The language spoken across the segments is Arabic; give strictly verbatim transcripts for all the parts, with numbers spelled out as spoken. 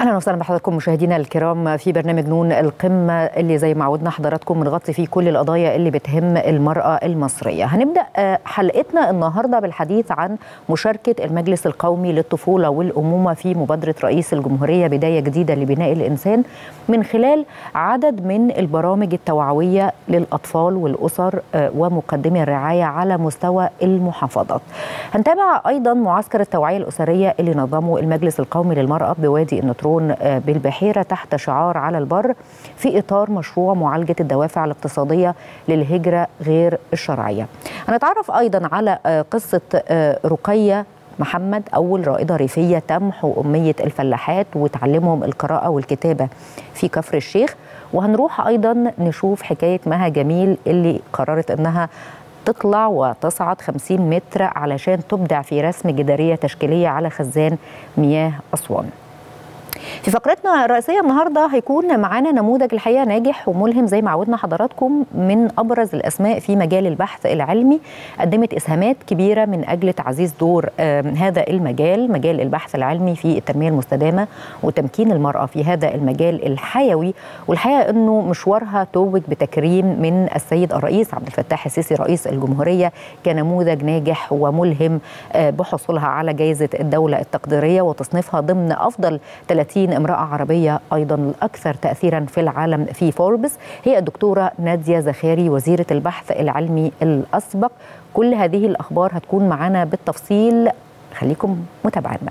اهلا وسهلا بحضراتكم مشاهدينا الكرام في برنامج نون القمه اللي زي ما عودنا حضراتكم بنغطي فيه كل القضايا اللي بتهم المراه المصريه. هنبدا حلقتنا النهارده بالحديث عن مشاركه المجلس القومي للطفوله والامومه في مبادره رئيس الجمهوريه بدايه جديده لبناء الانسان من خلال عدد من البرامج التوعويه للاطفال والاسر ومقدمي الرعايه على مستوى المحافظات. هنتابع ايضا معسكر التوعيه الاسريه اللي نظمه المجلس القومي للمراه بوادي النطرون بالبحيرة تحت شعار على البر في إطار مشروع معالجة الدوافع الاقتصادية للهجرة غير الشرعية. هنتعرف أيضا على قصة رقية محمد، أول رائدة ريفية تمحو أمية الفلاحات وتعلمهم القراءة والكتابة في كفر الشيخ. وهنروح أيضا نشوف حكاية مها جميل اللي قررت أنها تطلع وتصعد خمسين متر علشان تبدع في رسم جدارية تشكيلية على خزان مياه أسوان. في فقرتنا الرئيسية النهاردة هيكون معانا نموذج الحقيقة ناجح وملهم زي ما عودنا حضراتكم من أبرز الأسماء في مجال البحث العلمي، قدمت إسهامات كبيرة من أجل تعزيز دور هذا المجال، مجال البحث العلمي في التنمية المستدامة وتمكين المرأة في هذا المجال الحيوي. والحقيقة أنه مشوارها توج بتكريم من السيد الرئيس عبد الفتاح السيسي رئيس الجمهورية كنموذج ناجح وملهم بحصولها على جائزة الدولة التقديرية وتصنيفها ضمن أفضل ثلاثين امرأة عربية أيضا الأكثر تأثيرا في العالم في فوربس. هي الدكتورة نادية زخاري وزيرة البحث العلمي الأسبق. كل هذه الأخبار هتكون معنا بالتفصيل، خليكم متابعينا.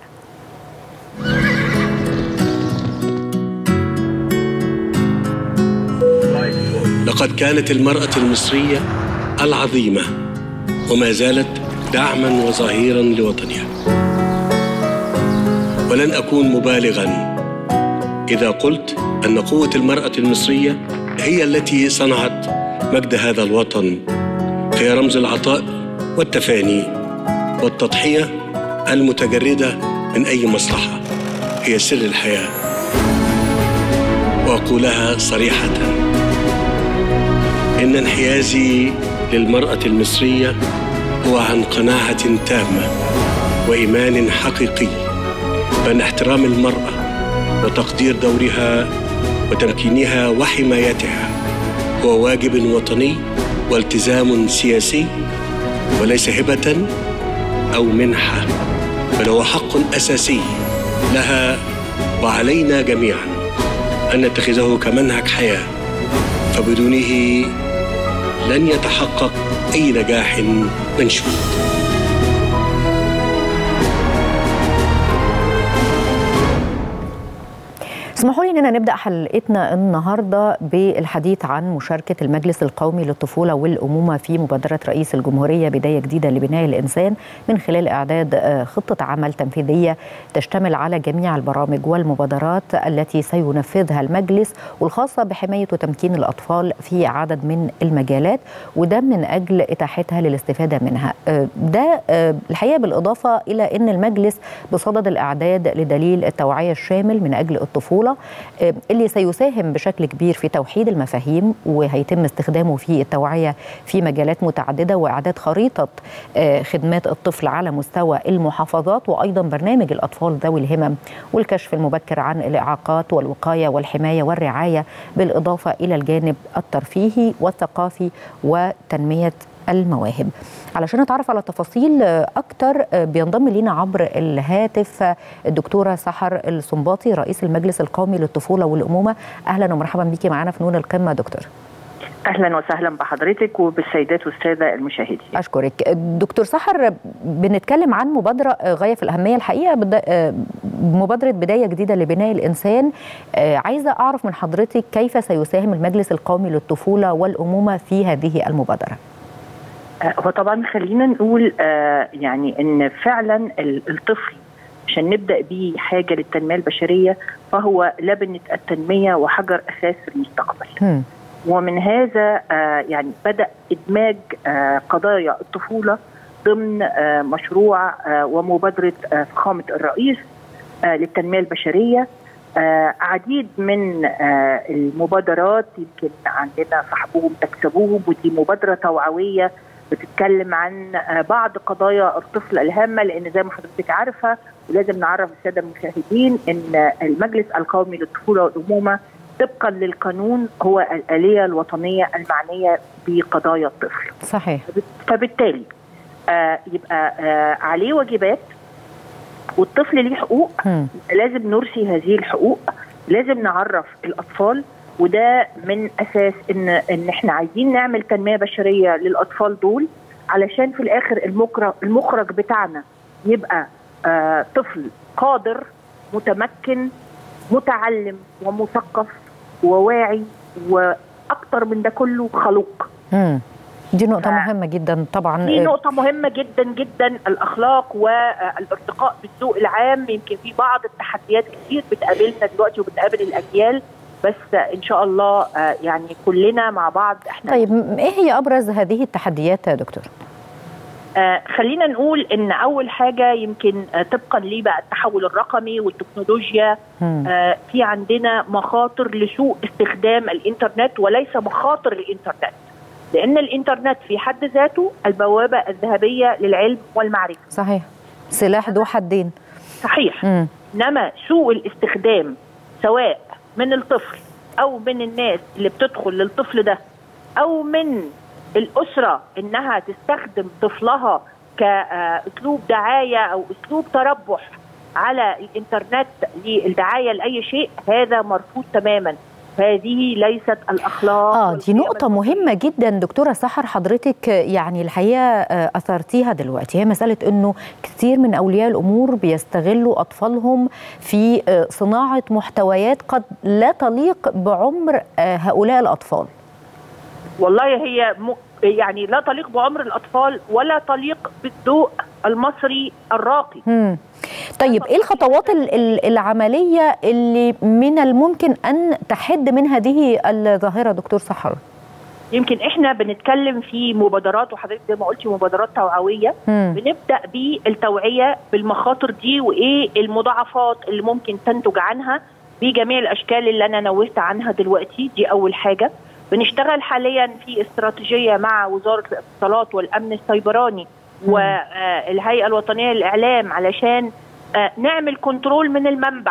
لقد كانت المرأة المصرية العظيمة وما زالت دعما وظهيرا لوطنها، ولن أكون مبالغا إذا قلت أن قوة المرأة المصرية هي التي صنعت مجد هذا الوطن، هي رمز العطاء والتفاني والتضحية المتجردة من أي مصلحة، هي سر الحياة. وأقولها صريحة، إن انحيازي للمرأة المصرية هو عن قناعة تامة وإيمان حقيقي بأن احترام المرأة وتقدير دورها وتمكينها وحمايتها هو واجب وطني والتزام سياسي، وليس هبة أو منحة، بل هو حق أساسي لها وعلينا جميعا أن نتخذه كمنهج حياة، فبدونه لن يتحقق أي نجاح منشود. اسمحوا لي اننا نبدا حلقتنا النهارده بالحديث عن مشاركه المجلس القومي للطفوله والامومه في مبادره رئيس الجمهوريه بدايه جديده لبناء الانسان من خلال اعداد خطه عمل تنفيذيه تشتمل على جميع البرامج والمبادرات التي سينفذها المجلس والخاصه بحمايه وتمكين الاطفال في عدد من المجالات، وده من اجل اتاحتها للاستفاده منها. ده الحقيقه بالاضافه الى ان المجلس بصدد الاعداد لدليل التوعيه الشامل من اجل الطفوله اللي سيساهم بشكل كبير في توحيد المفاهيم، وهيتم استخدامه في التوعية في مجالات متعددة وإعداد خريطة خدمات الطفل على مستوى المحافظات، وأيضا برنامج الأطفال ذوي الهمم والكشف المبكر عن الإعاقات والوقاية والحماية والرعاية، بالإضافة إلى الجانب الترفيهي والثقافي وتنمية المواهب. علشان نتعرف على تفاصيل أكتر بينضم لنا عبر الهاتف الدكتورة سحر الصنباطي رئيس المجلس القومي للطفولة والأمومة. أهلا ومرحبا بيكي معنا في نون القمة دكتور. أهلا وسهلا بحضرتك وبالسيدات والسادة المشاهدين. أشكرك دكتور سحر. بنتكلم عن مبادرة غاية في الأهمية الحقيقة، مبادرة بداية جديدة لبناء الإنسان. عايزة أعرف من حضرتك كيف سيساهم المجلس القومي للطفولة والأمومة في هذه المبادرة؟ هو طبعا خلينا نقول آه يعني ان فعلا الطفل عشان نبدا بيه حاجه للتنميه البشريه فهو لبنه التنميه وحجر اساس المستقبل. م. ومن هذا آه يعني بدا ادماج آه قضايا الطفوله ضمن آه مشروع آه ومبادره آه فخامه الرئيس آه للتنميه البشريه. آه عديد من آه المبادرات يمكن عندنا صاحبوهم تكسبوهم، ودي مبادره توعويه بتتكلم عن بعض قضايا الطفل الهامه، لان زي ما حضرتك عارفه ولازم نعرف الساده المشاهدين ان المجلس القومي للطفوله والامومه طبقا للقانون هو الآلية الوطنية المعنية بقضايا الطفل. صحيح. فبالتالي آه يبقى آه عليه واجبات والطفل ليه حقوق، م. لازم نرسي هذه الحقوق، لازم نعرف الأطفال، وده من أساس إن إن إحنا عايزين نعمل تنمية بشرية للأطفال دول، علشان في الآخر المخرج المخرج بتاعنا يبقى آه طفل قادر متمكن متعلم ومثقف وواعي، واكتر من ده كله خلوق. امم دي نقطة مهمة جدا طبعا. دي نقطة مهمة جدا جدا، الأخلاق والارتقاء بالذوق العام. يمكن في بعض التحديات كتير بتقابلنا دلوقتي وبتقابل الأجيال، بس إن شاء الله يعني كلنا مع بعض احنا. طيب إيه هي أبرز هذه التحديات يا دكتور؟ آه خلينا نقول ان اول حاجه يمكن آه طبقا ليه بقى التحول الرقمي والتكنولوجيا، آه في عندنا مخاطر لسوء استخدام الانترنت وليس مخاطر الانترنت، لان الانترنت في حد ذاته البوابه الذهبيه للعلم والمعرفه. صحيح، سلاح ذو حدين. صحيح. مم. انما سوء الاستخدام سواء من الطفل او من الناس اللي بتدخل للطفل ده او من الأسرة إنها تستخدم طفلها كأسلوب دعاية أو أسلوب تربح على الإنترنت للدعاية لأي شيء، هذا مرفوض تماما. هذه ليست الأخلاق. آه دي نقطة مهمة جدا دكتورة سحر، حضرتك يعني الحقيقة أثرتيها دلوقتي، هي مسألة إنه كثير من أولياء الأمور بيستغلوا أطفالهم في صناعة محتويات قد لا تليق بعمر هؤلاء الأطفال. والله هي م... يعني لا تليق بعمر الأطفال ولا تليق بالذوق المصري الراقي. مم. طيب إيه الخطوات العملية اللي من الممكن أن تحد من هذه الظاهرة دكتور سحر؟ يمكن إحنا بنتكلم في مبادرات، وحضرتك زي ما قلتي مبادرات توعوية. مم. بنبدأ بالتوعية بالمخاطر دي وإيه المضاعفات اللي ممكن تنتج عنها بجميع الأشكال اللي أنا نوهت عنها دلوقتي. دي أول حاجة. بنشتغل حاليا في استراتيجية مع وزارة الاتصالات والأمن السيبراني والهيئة الوطنية للإعلام علشان نعمل كنترول من المنبع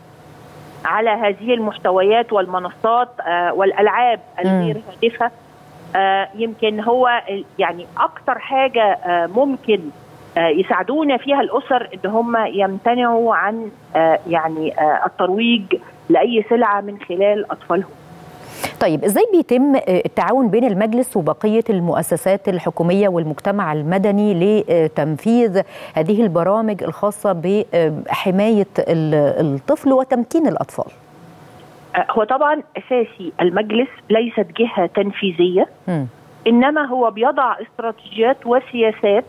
على هذه المحتويات والمنصات والألعاب الغير هادفة. يمكن هو يعني أكتر حاجة ممكن يساعدونا فيها الأسر إن هم يمتنعوا عن يعني الترويج لأي سلعة من خلال أطفالهم. طيب ازاي بيتم التعاون بين المجلس وبقية المؤسسات الحكومية والمجتمع المدني لتنفيذ هذه البرامج الخاصة بحماية الطفل وتمكين الأطفال؟ هو طبعا أساسي المجلس ليست جهة تنفيذية، م. إنما هو بيضع استراتيجيات وسياسات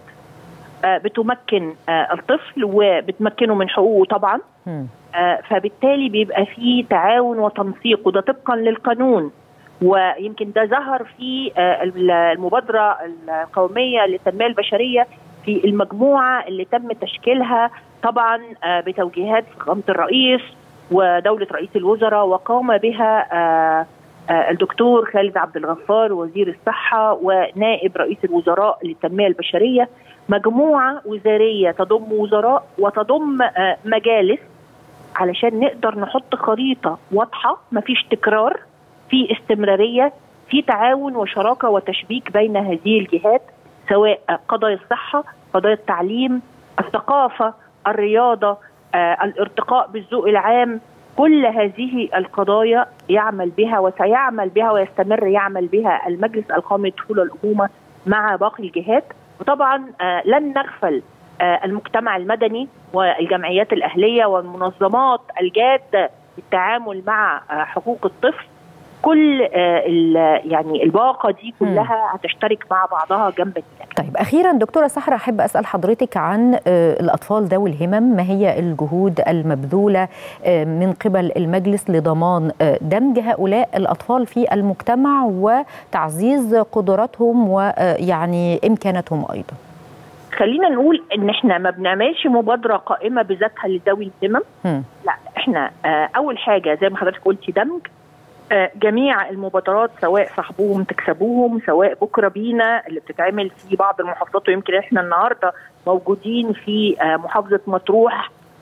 بتمكن الطفل وبتمكنه من حقوقه طبعا. م. فبالتالي بيبقى فيه تعاون وتنسيق، وده طبقا للقانون. ويمكن ده ظهر في المبادرة القومية للتنمية البشرية في المجموعة اللي تم تشكيلها طبعا بتوجيهات فخامة الرئيس ودولة رئيس الوزراء، وقام بها الدكتور خالد عبد الغفار وزير الصحة ونائب رئيس الوزراء للتنمية البشرية. مجموعة وزارية تضم وزراء وتضم مجالس علشان نقدر نحط خريطة واضحة، مفيش تكرار، في استمرارية، في تعاون وشراكة وتشبيك بين هذه الجهات، سواء قضايا الصحة، قضايا التعليم، الثقافة، الرياضة، آه، الارتقاء بالذوق العام. كل هذه القضايا يعمل بها وسيعمل بها ويستمر يعمل بها المجلس القومي للطفولة والأمومة مع باقي الجهات. وطبعا آه لن نغفل آه المجتمع المدني والجمعيات الأهلية والمنظمات الجادة في التعامل مع آه حقوق الطفل. كل آه يعني الباقة دي كلها هتشترك مع بعضها جنب الجنب. طيب أخيرا دكتورة سحر، أحب أسأل حضرتك عن آه الأطفال ذوي الهمم. ما هي الجهود المبذولة آه من قبل المجلس لضمان آه دمج هؤلاء الأطفال في المجتمع وتعزيز قدراتهم ويعني إمكاناتهم أيضا؟ خلينا نقول ان احنا ما بنعملش مبادره قائمه بذاتها لذوي الهمم. لا، احنا آه اول حاجه زي ما حضرتك قلتي دمج آه جميع المبادرات، سواء صاحبوهم تكسبوهم، سواء بكره بينا اللي بتتعمل في بعض المحافظات، ويمكن احنا النهارده موجودين في آه محافظه مطروح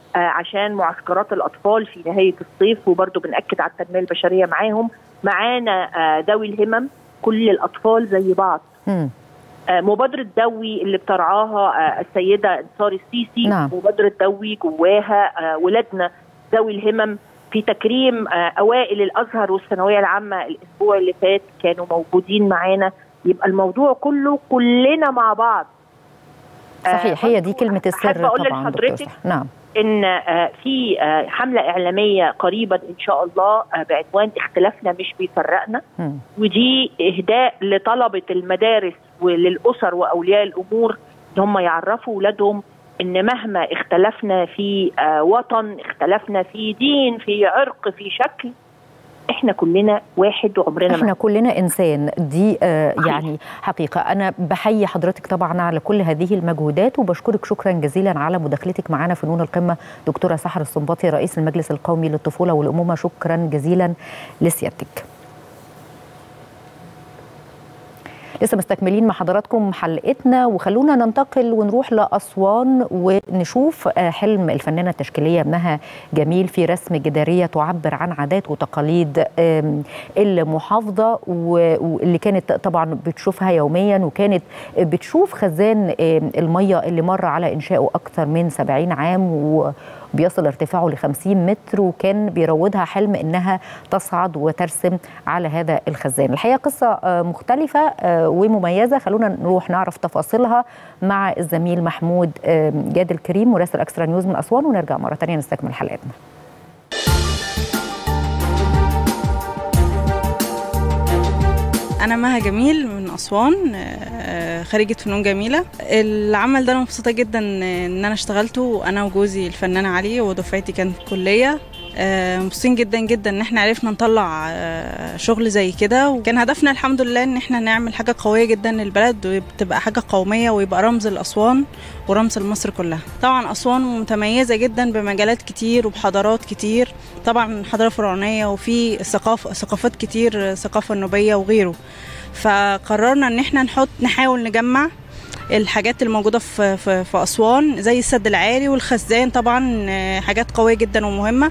عشان معسكرات الأطفال في نهاية الصيف، وبرضو بنأكد على التنمية البشرية معاهم. معانا ذوي الهمم، كل الأطفال زي بعض. م. مبادرة دوي اللي بترعاها السيدة انتصار السيسي، نعم. مبادرة دوي جواها ولادنا ذوي الهمم، في تكريم أوائل الأزهر والثانوية العامة الأسبوع اللي فات كانوا موجودين معانا. يبقى الموضوع كله كلنا مع بعض. صحيح، هي دي كلمة السر طبعا دكتور. نعم. إن في حملة إعلامية قريبا إن شاء الله بعنوان اختلافنا مش بيفرقنا، م. ودي إهداء لطلبة المدارس وللأسر وأولياء الأمور إن هم يعرفوا أولادهم إن مهما اختلفنا في وطن، اختلفنا في دين، في عرق، في شكل، احنا كلنا واحد وعمرنا احنا كلنا انسان. دي آه يعني حقيقه. انا بحيي حضرتك طبعا على كل هذه المجهودات، وبشكرك شكرا جزيلا على مداخلتك معنا في فنون القمه دكتوره سحر السنباطي رئيس المجلس القومي للطفوله والامومه. شكرا جزيلا لسيادتك. لسه مستكملين مع حضراتكم حلقتنا، وخلونا ننتقل ونروح لأسوان ونشوف حلم الفنانة التشكيلية مها جميل في رسم جدارية تعبر عن عادات وتقاليد المحافظة، واللي كانت طبعا بتشوفها يوميا، وكانت بتشوف خزان المية اللي مر على إنشائه أكثر من سبعين عام وبيصل ارتفاعه لخمسين متر، وكان بيروضها حلم إنها تصعد وترسم على هذا الخزان. الحقيقة قصة مختلفة ومميزة، خلونا نروح نعرف تفاصيلها مع الزميل محمود جاد الكريم مراسل اكسترا نيوز من أسوان، ونرجع مرة تانية نستكمل حلقتنا. أنا مها جميل من أسوان، خريجة فنون جميلة. العمل ده أنا مبسوطة جدا إن أنا اشتغلته أنا وجوزي الفنان علي، ودفعتي كانت كلية. مبسوطين جدا جدا ان احنا عرفنا نطلع شغل زي كده، وكان هدفنا الحمد لله ان احنا نعمل حاجه قويه جدا للبلد، وتبقى حاجه قوميه، ويبقى رمز لاسوان ورمز لمصر كلها. طبعا اسوان متميزه جدا بمجالات كتير وبحضارات كتير، طبعا حضاره فرعونيه، وفي ثقافه ثقافات كتير، ثقافه النوبيه وغيره. فقررنا ان احنا نحط نحاول نجمع الحاجات الموجوده في في, في اسوان، زي السد العالي والخزان، طبعا حاجات قويه جدا ومهمه.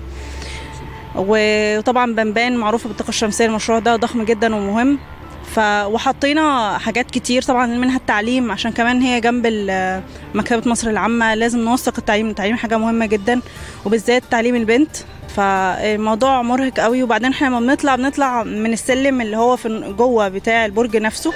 وطبعا بنبان معروفه بالطاقه الشمسيه، المشروع ده ضخم جدا ومهم. ف وحطينا حاجات كتير طبعا، منها التعليم، عشان كمان هي جنب مكتبه مصر العامه، لازم نوثق التعليم. التعليم حاجه مهمه جدا، وبالذات تعليم البنت. فالموضوع مرهق قوي. وبعدين احنا لما بنطلع بنطلع من السلم اللي هو في جوه بتاع البرج نفسه.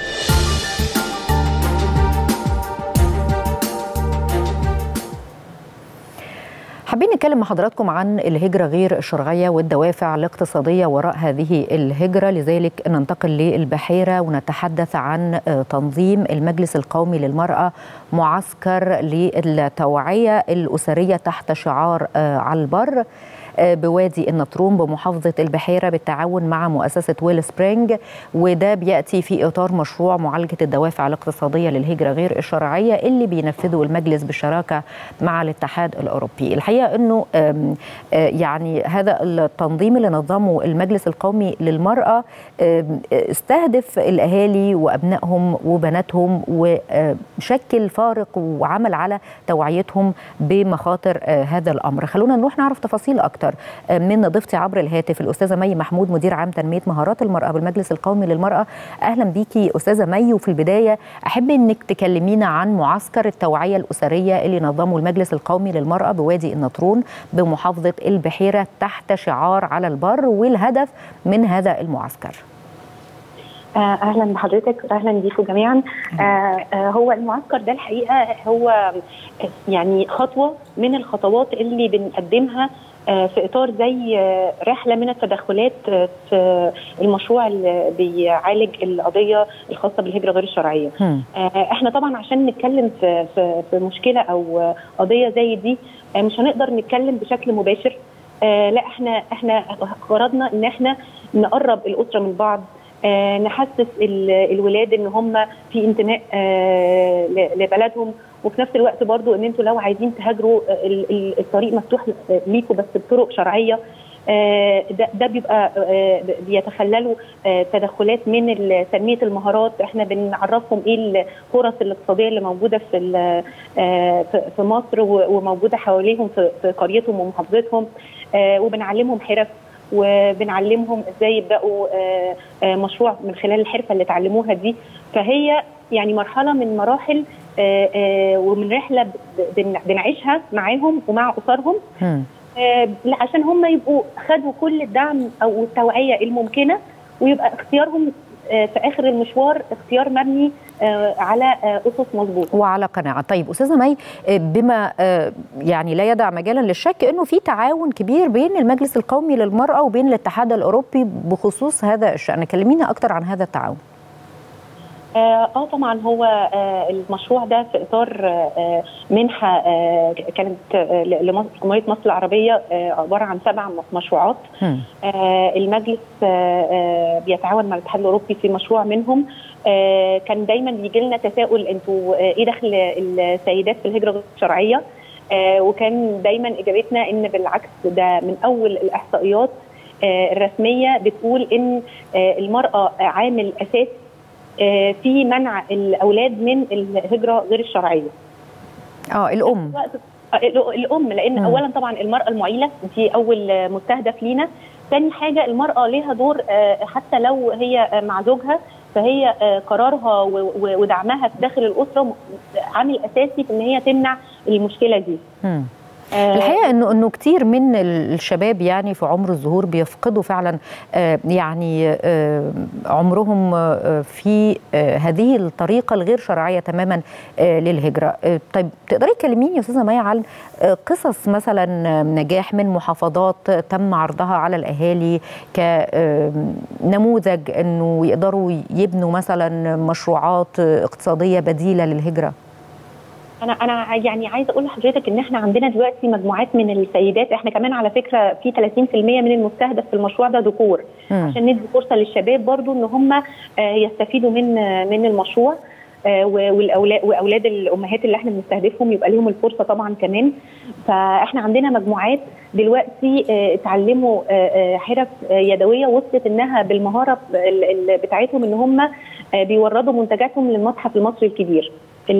حابين نتكلم مع حضراتكم عن الهجرة غير الشرعية والدوافع الاقتصادية وراء هذه الهجرة، لذلك ننتقل للبحيرة ونتحدث عن تنظيم المجلس القومي للمرأة معسكر للتوعية الأسرية تحت شعار على البر بوادي النطرون بمحافظة البحيرة بالتعاون مع مؤسسة ويل سبرينج، وده بيأتي في إطار مشروع معالجة الدوافع الاقتصادية للهجرة غير الشرعية اللي بينفذه المجلس بالشراكة مع الاتحاد الأوروبي. الحقيقة أنه يعني هذا التنظيم اللي نظمه المجلس القومي للمرأة استهدف الأهالي وأبنائهم وبناتهم، وشكل فارق وعمل على توعيتهم بمخاطر هذا الأمر. خلونا نروح نعرف تفاصيل أكتر من ضيفتي عبر الهاتف الأستاذة مي محمود، مدير عام تنمية مهارات المرأة بالمجلس القومي للمرأة. أهلا بيكي أستاذة مي. وفي البداية أحب أنك تكلمينا عن معسكر التوعية الأسرية اللي نظمه المجلس القومي للمرأة بوادي النطرون بمحافظة البحيرة تحت شعار على البر، والهدف من هذا المعسكر. اهلا بحضرتك، اهلا بيكم جميعا. هو المعسكر ده الحقيقه هو يعني خطوه من الخطوات اللي بنقدمها في اطار زي رحله من التدخلات في المشروع اللي بيعالج القضيه الخاصه بالهجره غير الشرعيه. احنا طبعا عشان نتكلم في في مشكله او قضيه زي دي مش هنقدر نتكلم بشكل مباشر. لا احنا احنا غرضنا ان احنا نقرب الاسره من بعض، آه نحسس الولاد ان هم في انتماء آه لبلدهم، وفي نفس الوقت برضو ان انتوا لو عايزين تهاجروا الطريق مفتوح ليكم بس بطرق شرعيه. ده ده بيبقى بيتخللوا تدخلات من تنميه المهارات. احنا بنعرفهم ايه الفرص الاقتصاديه اللي موجوده في في مصر وموجوده حواليهم في قريتهم ومحافظتهم، وبنعلمهم حرف وبنعلمهم ازاي يبداوا مشروع من خلال الحرفه اللي اتعلموها دي. فهي يعني مرحله من مراحل ومن رحله بنعيشها معاهم ومع اسرهم عشان هم يبقوا خدوا كل الدعم او التوعيه الممكنه، ويبقى اختيارهم في اخر المشوار اختيار مبني على اسس مظبوطه وعلى قناعه. طيب استاذه مي، بما يعني لا يدع مجالا للشك انه في تعاون كبير بين المجلس القومي للمراه وبين الاتحاد الاوروبي بخصوص هذا الشان، كلمينا اكثر عن هذا التعاون. اه طبعا هو آه المشروع ده في اطار آه منحه آه كانت لجمهوريه مصر العربيه آه عباره عن سبع مشروعات. آه المجلس آه بيتعاون مع الاتحاد الاوروبي في مشروع منهم. آه كان دايما بيجي لنا تساؤل انتوا آه ايه دخل السيدات في الهجره غير الشرعيه؟ آه وكان دايما اجابتنا ان بالعكس، ده من اول الاحصائيات آه الرسميه بتقول ان آه المراه عامل اساسي في منع الاولاد من الهجره غير الشرعيه. اه الام الام لان م. اولا طبعا المراه المعيله دي اول مستهدف لينا. ثاني حاجه المراه ليها دور حتى لو هي مع زوجها، فهي قرارها ودعمها في داخل الاسره عامل اساسي في ان هي تمنع المشكله دي. م. الحقيقه انه انه كتير من الشباب يعني في عمر الظهور بيفقدوا فعلا يعني عمرهم في هذه الطريقه الغير شرعيه تماما للهجره. طيب تقدري تكلميني يا استاذه مي عن قصص مثلا نجاح من محافظات تم عرضها على الاهالي كنموذج انه يقدروا يبنوا مثلا مشروعات اقتصاديه بديله للهجره؟ انا انا يعني عايزه اقول لحضرتك ان احنا عندنا دلوقتي مجموعات من السيدات. احنا كمان على فكره في ثلاثين بالمئة من المستهدف في المشروع ده ذكور، عشان ندي فرصه للشباب برضو ان هم يستفيدوا من من المشروع، والاولاد واولاد الامهات اللي احنا بنستهدفهم يبقى لهم الفرصه طبعا كمان. فاحنا عندنا مجموعات دلوقتي اتعلموا حرف يدويه وصلت انها بالمهاره بتاعتهم ان هم بيوردوا منتجاتهم للمتحف المصري الكبير،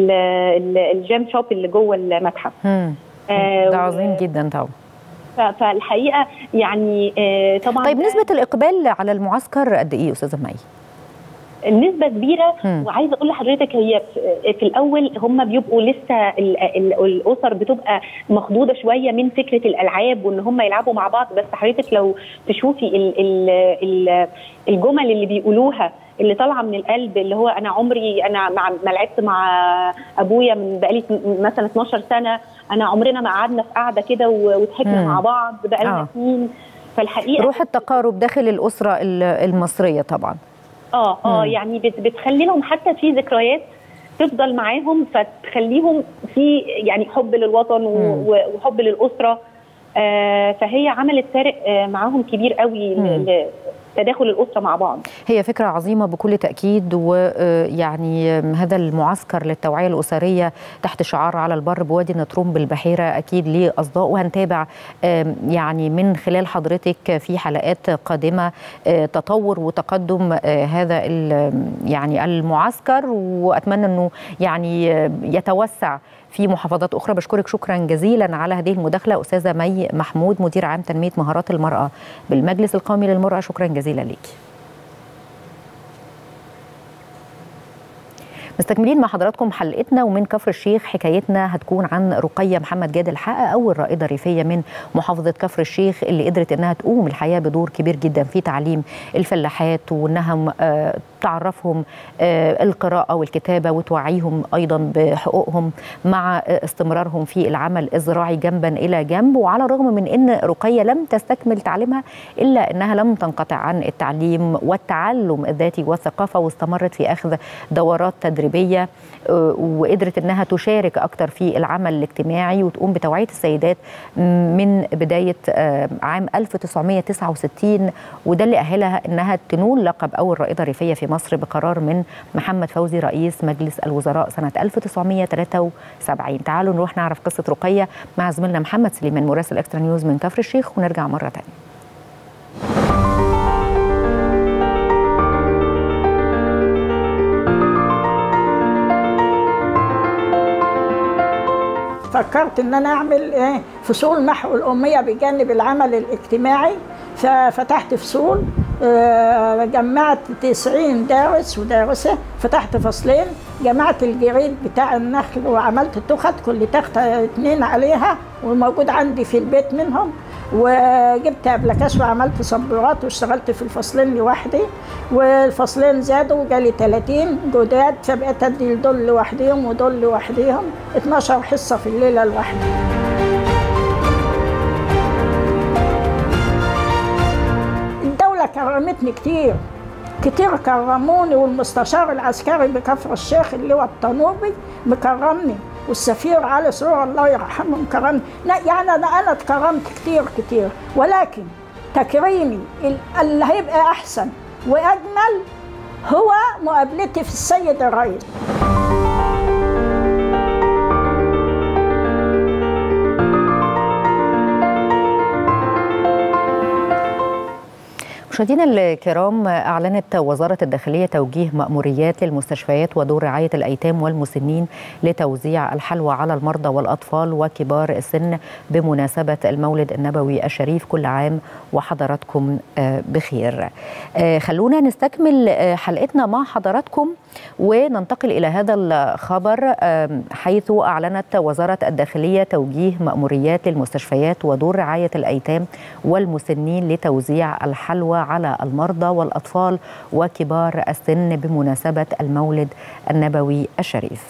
الجيم شوب اللي جوه المتحف. آه ده عظيم جدا طبعا. فالحقيقه يعني آه طبعا. طيب نسبه الاقبال على المعسكر قد ايه استاذه مي؟ النسبه كبيره. مم. وعايزه اقول لحضرتك هي في الاول هم بيبقوا لسه الاسر بتبقى مخضوضه شويه من فكره الالعاب وان هم يلعبوا مع بعض، بس حضرتك لو تشوفي ال ال الجمل اللي بيقولوها اللي طالعه من القلب، اللي هو انا عمري انا مع ما لعبت مع ابويا من بقالي مثلا اتناشر سنه، انا عمرنا ما قعدنا في قعده كده وضحكنا مع بعض بقالنا سنين. فالحقيقه روح التقارب داخل الاسره المصريه طبعا. اه اه يعني بتخلي لهم حتى في ذكريات تفضل معاهم، فتخليهم في يعني حب للوطن وحب للاسره. آه فهي عملت فارق آه معاهم كبير قوي تداخل الأسرة مع بعض. هي فكرة عظيمة بكل تأكيد، ويعني هذا المعسكر للتوعية الأسرية تحت شعار على البر بوادي النطرون بالبحيرة أكيد ليه أصداء، وهنتابع يعني من خلال حضرتك في حلقات قادمة تطور وتقدم هذا يعني المعسكر، وأتمنى أنه يعني يتوسع في محافظات أخرى. بشكرك شكرا جزيلا على هذه المداخلة أستاذة مي محمود، مدير عام تنمية مهارات المرأة بالمجلس القومي للمرأة. شكرا جزيلا ليك. مستكملين مع حضراتكم حلقتنا، ومن كفر الشيخ حكايتنا هتكون عن رقية محمد جاد الحق، أول رائدة ريفية من محافظة كفر الشيخ اللي قدرت أنها تقوم الحياة بدور كبير جدا في تعليم الفلاحات، وأنها تعرفهم القراءة والكتابة وتوعيهم أيضا بحقوقهم مع استمرارهم في العمل الزراعي جنبا إلى جنب. وعلى الرغم من أن رقية لم تستكمل تعليمها إلا أنها لم تنقطع عن التعليم والتعلم الذاتي والثقافة، واستمرت في أخذ دورات تدريبية، وقدرت أنها تشارك أكثر في العمل الاجتماعي وتقوم بتوعية السيدات من بداية عام ألف وتسعمائة وتسعة وستين، وده اللي أهلها أنها تنول لقب أول رائدة ريفية في مصر بقرار من محمد فوزي رئيس مجلس الوزراء سنة ألف وتسعمائة وثلاثة وسبعين. تعالوا نروح نعرف قصة رقية مع زميلنا محمد سليمان مراسل اكسترا نيوز من كفر الشيخ، ونرجع مرة تانية. فكرت ان انا اعمل ايه فصول محو الاميه بجانب العمل الاجتماعي، ففتحت فصول جمعت تسعين دارس ودارسه، فتحت فصلين، جمعت الجريد بتاع النخل وعملت تخت كل تخته اتنين عليها وموجود عندي في البيت منهم، وجبت ابلكاش وعملت سبورات واشتغلت في الفصلين لوحدي، والفصلين زادوا وجالي ثلاثين جداد، فبقيت ادي دول لوحديهم ودول لوحديهم، اتناشر حصه في الليله الواحده. الدوله كرمتني كتير كتير، كرموني، والمستشار العسكري بكفر الشيخ اللي هو الطنوبي مكرمني، والسفير علي سرور الله يرحمه مكرمني، يعني انا انا اتكرمت كتير كتير، ولكن تكريمي اللي هيبقى احسن واجمل هو مقابلتي في السيد الرئيس. مشاهدينا الكرام، أعلنت وزارة الداخلية توجيه مأموريات للمستشفيات ودور رعاية الأيتام والمسنين لتوزيع الحلوى على المرضى والأطفال وكبار السن بمناسبة المولد النبوي الشريف. كل عام وحضراتكم بخير. خلونا نستكمل حلقتنا مع حضراتكم وننتقل إلى هذا الخبر، حيث أعلنت وزارة الداخلية توجيه مأموريات للمستشفيات ودور رعاية الأيتام والمسنين لتوزيع الحلوى على المرضى والأطفال وكبار السن بمناسبة المولد النبوي الشريف.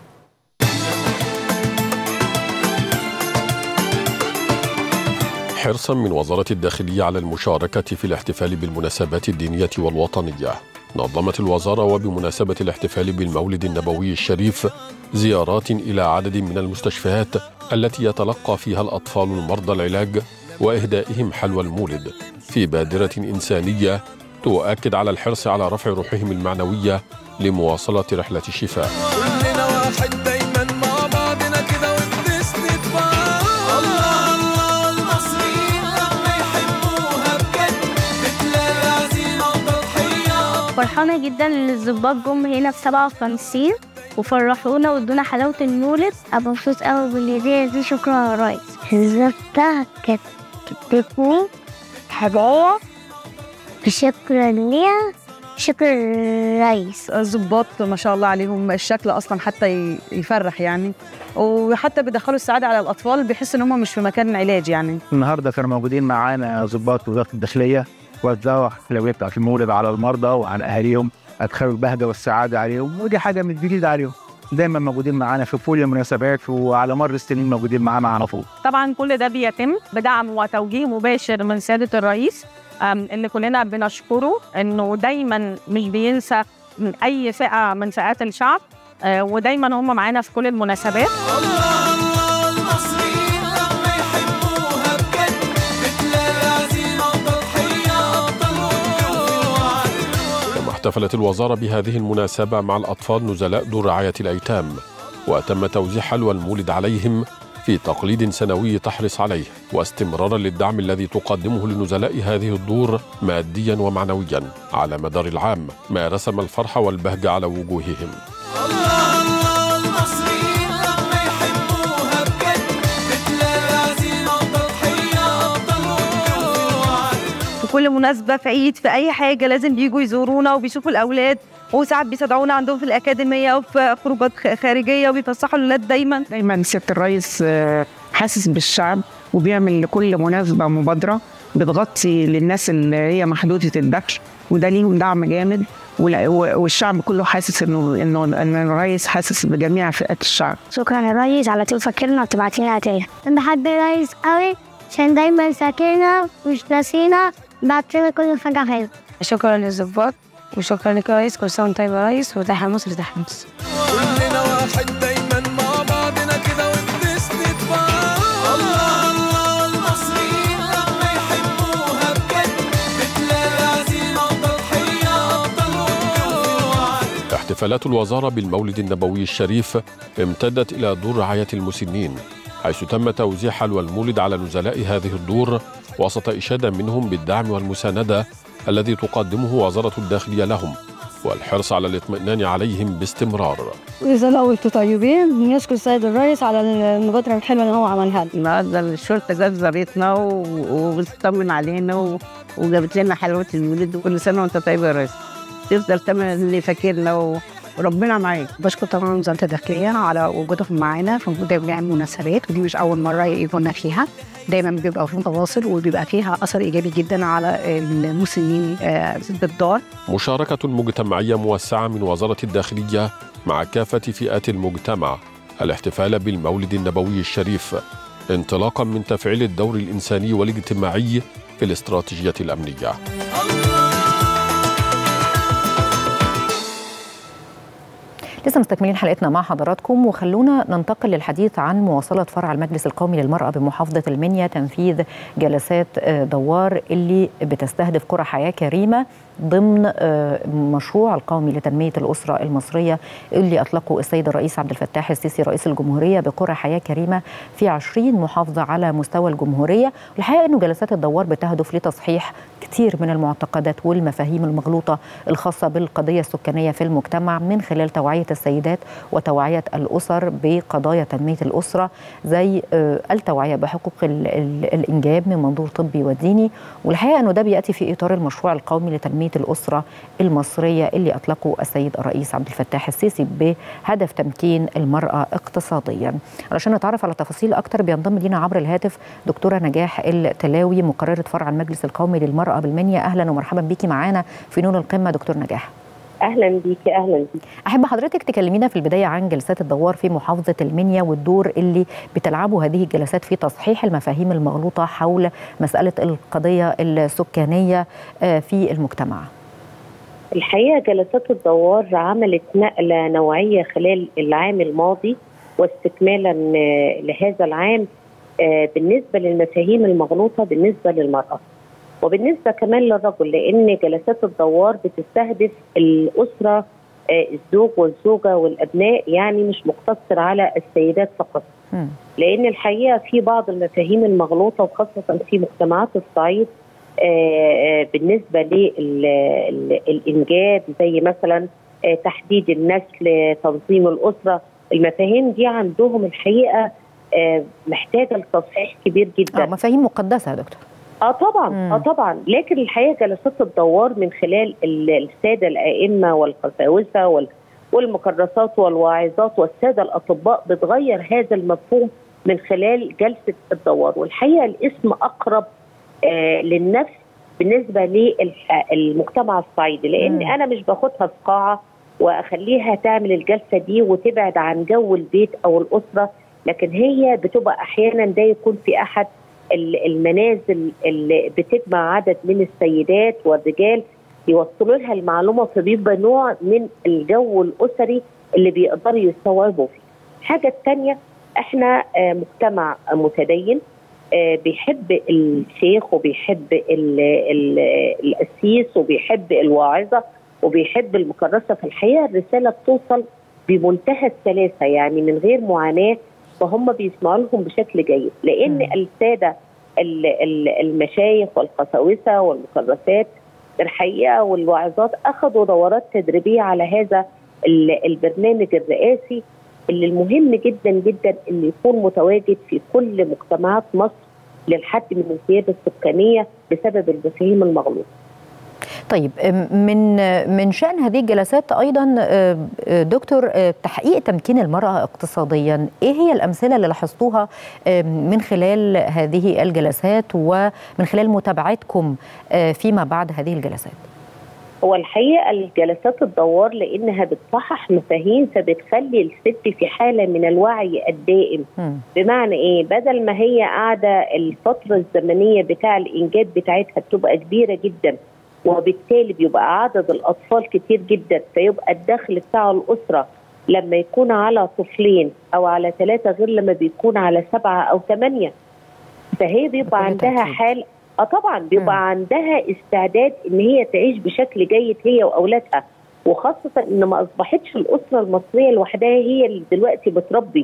حرصا من وزارة الداخلية على المشاركة في الاحتفال بالمناسبات الدينية والوطنية، نظمت الوزارة وبمناسبة الاحتفال بالمولد النبوي الشريف زيارات إلى عدد من المستشفيات التي يتلقى فيها الأطفال المرضى العلاج وإهدائهم حلوى المولد في بادرة إنسانية تؤكد على الحرص على رفع روحهم المعنوية لمواصلة رحلة الشفاء. كلنا واحد دايما مع بعضنا كده وبنسند بعض. الله الله المصريين لما يحبوها بجد بتلاقي عزيمة وتضحية. فرحانة جدا ان الضباط جم هنا في سبعة وخمسين وفرحونا وادونا حلاوة المولد. أبقى مبسوط قوي بالهدية دي، شكرا يا ريس. زرتها كانت تكون هدايا، شكرا ليها، شكرا الرئيس. الضباط ما شاء الله عليهم، الشكل اصلا حتى يفرح يعني، وحتى بيدخلوا السعاده على الاطفال، بيحس ان هم مش في مكان علاج يعني. النهارده كانوا موجودين معانا ضباط وزاره الداخليه وزعوا حلويات بتاعت المولد على المرضى وعلى اهاليهم، ادخلوا البهجه والسعاده عليهم، ودي حاجه مش جديده عليهم، دايما موجودين معانا في كل المناسبات وعلى مر السنين موجودين معانا على طول. طبعا كل ده بيتم بدعم وتوجيه مباشر من سياده الرئيس، اللي كلنا بنشكره انه دايما مش بينسى من اي فئه من فئات الشعب، ودايما هم معانا في كل المناسبات. الله الله المصريين لما يحبوها بجد بتلاقي عزيمه وتضحيه. كما احتفلت الوزاره بهذه المناسبه مع الاطفال نزلاء دور رعايه الايتام، وتم توزيع حلوى المولد عليهم في تقليد سنوي تحرص عليه، واستمرارا للدعم الذي تقدمه لنزلاء هذه الدور ماديا ومعنويا على مدار العام، ما رسم الفرح والبهجة على وجوههم. الله الله المصريين لما يحبوها بجد بتلاقي عزيمة وتضحية. في كل مناسبة، في عيد، في أي حاجة لازم بيجوا يزورونا وبيشوفوا الأولاد، وساعات بيستدعونا عندهم في الأكاديمية وفي خروجات خارجية وبيفسحوا الولاد. دايما دايما سيادة الرئيس حاسس بالشعب وبيعمل لكل مناسبة مبادرة بتغطي للناس اللي هي محدودة الدخل، وده ليهم دعم جامد، والشعب كله حاسس انه انه ان الرئيس حاسس بجميع فئات الشعب. شكرا يا ريس على طول فاكرنا وتبعتي لنا هدايا. انا بحب الرئيس قوي عشان دايما فاكرنا مش ناسينا، بعت لنا كل حاجة حلوة. شكرا للضباط وشكرا لك يا ريس، كل سنه وانت طيب يا ريس، وتحيا مصر تحيا مصر. كلنا واحد دايما مع بعضنا كده وبنسند بعض. الله الله المصريين لما يحبوها بجد بتلاقي عزيمه وتضحيه. احتفالات الوزاره بالمولد النبوي الشريف امتدت الى دور رعايه المسنين، حيث تم توزيع حلوى المولد على نزلاء هذه الدور وسط إشادة منهم بالدعم والمساندة الذي تقدمه وزارة الداخلية لهم والحرص على الاطمئنان عليهم باستمرار. وإذا لو أنتم طيبين نشكر السيد الرئيس على المبادرة الحلوة اللي هو عملها. النهارده الشرطة جت زارتنا وبتطمن علينا وجابت لنا حلوة المولد، وكل سنة وأنت طيب يا ريس. تفضل تمام اللي فاكرنا وربنا معاك. بشكر طبعا وزارة الداخلية على وجودهم معانا في جميع المناسبات، ودي مش أول مرة يجونا فيها، دايما بيبقى في تواصل وبيبقى فيها أثر إيجابي جدا على المسنين بالدار. مشاركة مجتمعية موسعة من وزارة الداخلية مع كافة فئات المجتمع الاحتفال بالمولد النبوي الشريف انطلاقا من تفعيل الدور الإنساني والاجتماعي في الاستراتيجية الأمنية. لسه مستكملين حلقتنا مع حضراتكم، وخلونا ننتقل للحديث عن مواصلة فرع المجلس القومي للمرأة بمحافظة المنيا تنفيذ جلسات دوار اللي بتستهدف قرى حياة كريمة ضمن مشروع القومي لتنمية الأسرة المصرية اللي أطلقه السيد الرئيس عبد الفتاح السيسي رئيس الجمهورية بقرى حياة كريمة في عشرين محافظة على مستوى الجمهورية. الحقيقة أنه جلسات الدوار بتهدف لتصحيح كتير من المعتقدات والمفاهيم المغلوطة الخاصة بالقضية السكانية في المجتمع من خلال توعية السيدات وتوعية الأسر بقضايا تنمية الأسرة، زي التوعية بحقوق الإنجاب من منظور طبي وديني. والحقيقة أنه ده بيأتي في إطار المشروع القومي لتنمية الأسرة المصرية اللي أطلقه السيد الرئيس عبد الفتاح السيسي بهدف تمكين المرأة اقتصاديا. علشان نتعرف على تفاصيل أكتر بينضم لنا عبر الهاتف دكتورة نجاح التلاوي مقررة فرع المجلس القومي للمرأة بالمنيا. أهلا ومرحبا بيكي معانا في نون القمة دكتور نجاح. اهلا بيكي. اهلا بيكي. احب حضرتك تكلمينا في البدايه عن جلسات الدوار في محافظه المنيا والدور اللي بتلعبه هذه الجلسات في تصحيح المفاهيم المغلوطه حول مساله القضيه السكانيه في المجتمع. الحقيقه جلسات الدوار عملت نقله نوعيه خلال العام الماضي واستكمالا لهذا العام بالنسبه للمفاهيم المغلوطه بالنسبه للمراه وبالنسبة كمان للرجل، لأن جلسات الدوار بتستهدف الأسرة الزوج والزوجة والأبناء، يعني مش مقتصر على السيدات فقط. م. لأن الحقيقة في بعض المفاهيم المغلوطة وخاصة في مجتمعات الصعيد بالنسبة للإنجاب، زي مثلا تحديد النسل، تنظيم الأسرة. المفاهيم دي عندهم الحقيقة محتاجة لتصحيح كبير جدا. آه مفاهيم مقدسة يا دكتور. اه طبعا مم. اه طبعا لكن الحقيقه جلسات الدوار من خلال الساده الائمه والقساوسه والمكرسات والواعظات والساده الاطباء بتغير هذا المفهوم من خلال جلسه الدوار. والحقيقه الاسم اقرب آه للنفس بالنسبه للمجتمع الصعيدي، لان مم. انا مش باخدها في قاعه واخليها تعمل الجلسه دي وتبعد عن جو البيت او الاسره، لكن هي بتبقى احيانا ده يكون في احد المنازل اللي بتجمع عدد من السيدات والرجال يوصلوا لها المعلومه، فبيبقى نوع من الجو الاسري اللي بيقدروا يستوعبوا فيه. الحاجه الثانيه، احنا مجتمع متدين بيحب الشيخ وبيحب القسيس وبيحب الواعظه وبيحب المكرسه. في الحقيقه الرساله بتوصل بمنتهى السلاسه، يعني من غير معاناه، فهم بيسمعوا لهم بشكل جيد، لان م. الساده المشايخ والقساوسه والمكرسات الحقيقه والواعظات اخذوا دورات تدريبيه على هذا البرنامج الرئاسي اللي المهم جدا جدا انه يكون متواجد في كل مجتمعات مصر للحد من الزياده السكانيه بسبب المفاهيم المغلوطه. طيب، من من شأن هذه الجلسات أيضا دكتور تحقيق تمكين المرأة اقتصاديا، إيه هي الأمثلة اللي لاحظتوها من خلال هذه الجلسات ومن خلال متابعتكم فيما بعد هذه الجلسات؟ هو الحقيقة الجلسات الدوار لأنها بتصحح مفاهيم فبتخلي الست في حالة من الوعي الدائم. م. بمعنى إيه؟ بدل ما هي قاعدة الفترة الزمنية بتاع الإنجاب بتاعتها بتبقى كبيرة جدا، وبالتالي بيبقى عدد الأطفال كتير جدا، فيبقى الدخل بتاع الأسرة لما يكون على طفلين أو على ثلاثة غير لما بيكون على سبعة أو ثمانية. فهي بيبقى عندها حال اه طبعا بيبقى م. عندها استعداد ان هي تعيش بشكل جيد هي واولادها، وخاصه ان ما اصبحتش الاسره المصريه لوحدها هي اللي دلوقتي بتربي،